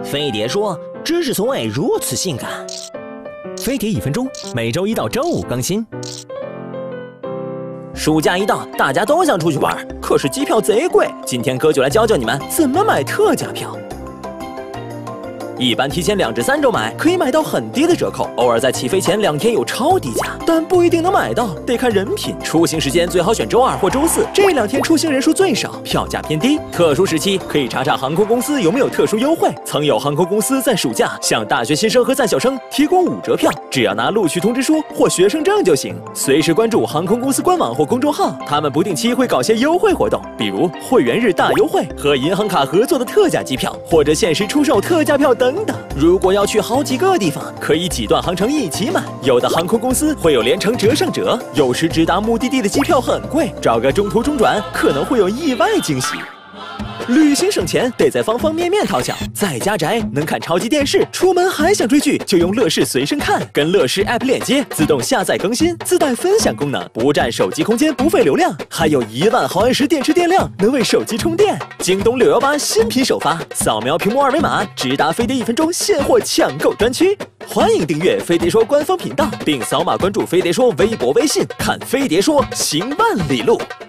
飞碟说：“知识从未如此性感。” 飞碟1分钟，每周1到周5更新。 暑假一到，大家都想出去玩，可是机票贼贵。今天哥就来教教你们怎么买特价票。一般提前2至3周买，可以买到很低的折扣，偶尔在起飞前2天有超低价，但不一定能买到，得看人品。出行时间最好选周2或周4，这2天出行人数最少，票价偏低。特殊时期可以查查航空公司有没有特殊优惠。曾有航空公司在暑假向大学新生和在校生提供5折票，只要拿录取通知书或学生证就行。随时关注航空公司官网或公众号，他们不定期会搞些优惠活动，比如会员日大优惠和银行卡合作的特价机票，或者限时出售特价票等等。如果要去好几个地方，可以几段航程一起买。有的航空公司会有连程折上折，有时直达目的地的机票很贵，找个中途中转可能会有意外惊喜。旅行省钱得在方方面面掏抢，在家宅能看超级电视，出门还想追剧就用乐视随身看，跟乐视 App 链接，自动下载更新，自带分享功能，不占手机空间，不费流量，还有1万毫安时电池电量，能为手机充电。京东618新品首发，扫描屏幕2维码，直达飞碟1分钟现货抢购专区。欢迎订阅飞碟说官方频道，并扫码关注飞碟说微博、微信，看飞碟说行万里路。